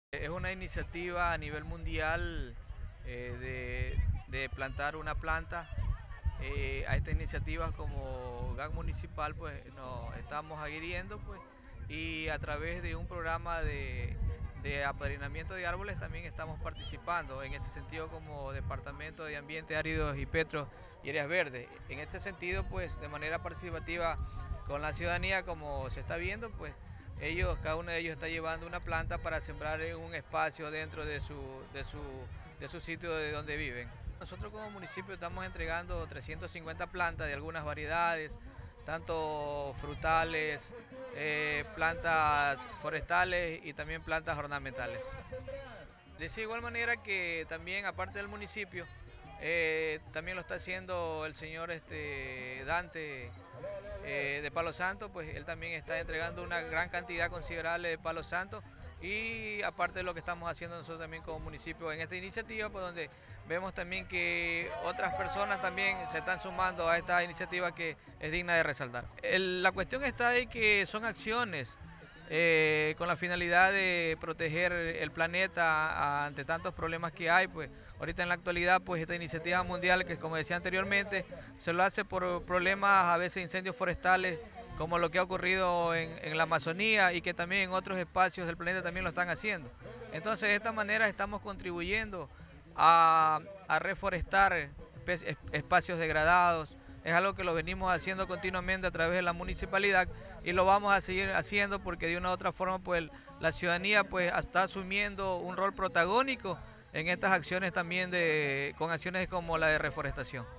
Es una iniciativa a nivel mundial de plantar una planta. A esta iniciativa como GAC municipal pues nos estamos adhiriendo pues, y a través de un programa de apadrinamiento de árboles también estamos participando en ese sentido como Departamento de Ambiente, Áridos y Petros y Áreas Verdes. En este sentido pues de manera participativa con la ciudadanía, como se está viendo, pues cada uno de ellos está llevando una planta para sembrar en un espacio dentro de su sitio de donde viven. Nosotros como municipio estamos entregando 350 plantas de algunas variedades, tanto frutales, plantas forestales y también plantas ornamentales. De igual manera que también, aparte del municipio, también lo está haciendo el señor Dante de Palo Santo, pues él también está entregando una gran cantidad considerable de Palo Santo, y aparte de lo que estamos haciendo nosotros también como municipio en esta iniciativa, pues donde vemos también que otras personas también se están sumando a esta iniciativa que es digna de resaltar. La cuestión está ahí que son acciones con la finalidad de proteger el planeta ante tantos problemas que hay. Pues ahorita en la actualidad pues esta iniciativa mundial, que como decía anteriormente, se lo hace por problemas, a veces incendios forestales, como lo que ha ocurrido en la Amazonía, y que también en otros espacios del planeta también lo están haciendo. Entonces de esta manera estamos contribuyendo a reforestar espacios degradados. Es algo que lo venimos haciendo continuamente a través de la municipalidad, y lo vamos a seguir haciendo porque de una u otra forma pues la ciudadanía pues está asumiendo un rol protagónico en estas acciones también con acciones como la de reforestación.